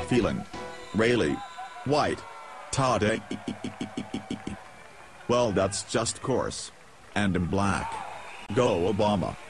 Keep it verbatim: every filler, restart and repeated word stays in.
feeling? Really? White? Todd, eh? Well, that's just coarse. And in black. Go Obama.